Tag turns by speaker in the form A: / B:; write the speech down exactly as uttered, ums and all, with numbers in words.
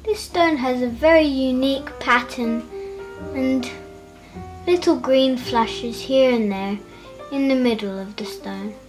A: This stone has a very unique pattern and little green flashes here and there in the middle of the stone.